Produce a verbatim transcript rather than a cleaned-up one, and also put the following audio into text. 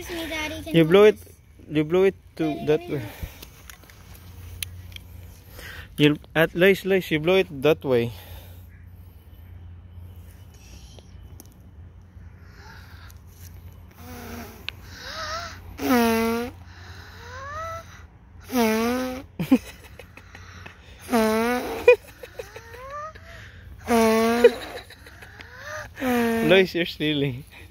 Excuse me, Daddy. Can You blow it. this? You blow it to Daddy, that let me way. know. You at least, least you blow it that way. Lois, you're stealing.